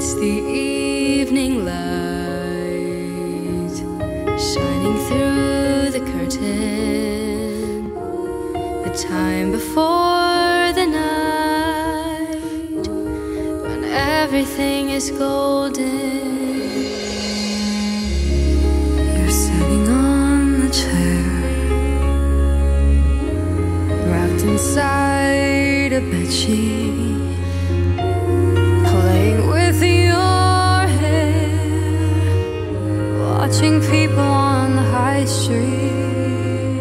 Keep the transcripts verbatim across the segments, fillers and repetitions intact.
It's the evening light shining through the curtain, the time before the night when everything is golden. You're sitting on the chair, wrapped inside a bedsheet, playing with your hair, watching people on the high street.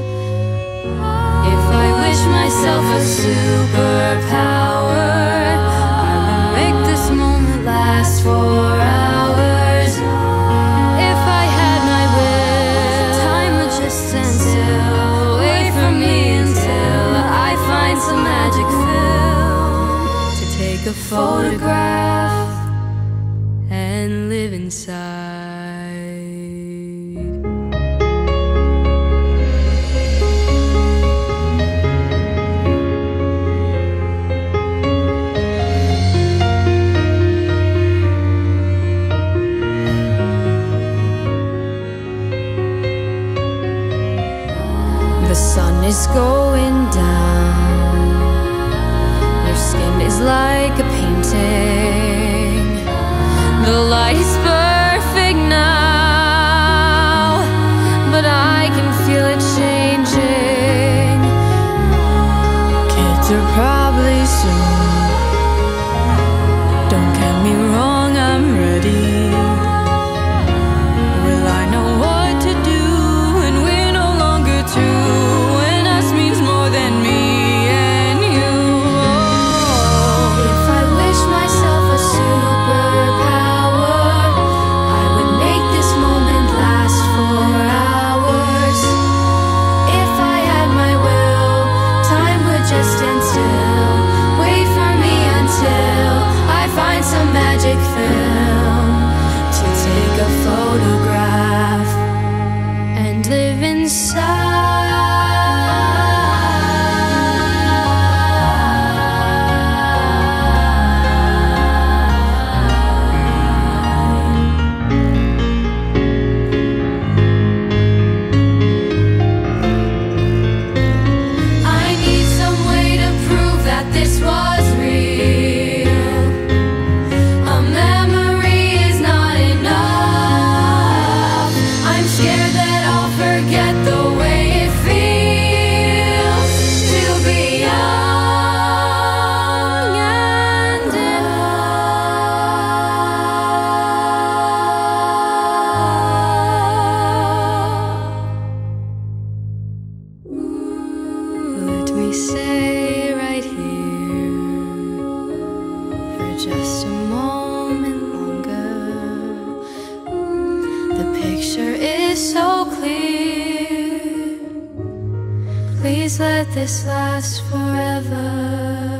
If I wish myself a superpower, I would make this moment last for hours. If I had my will, time would just stand still, wait for me until I find some magic film to take a photograph and live inside. The sun is going down, your skin is like a painting. The light is perfect now, but I can feel it changing. Kids are probably soon. Don't get me wrong, I'm ready. Will I know what to do when we're no longer two? When us means more than me and you. Oh, if I wish myself a superpower, I would make this moment last for hours. If I had my will, time would just stand still, wait for me until I find some magic film to take a photograph and live inside. Let me stay right here for just a moment longer. The picture is so clear. Please let this last forever.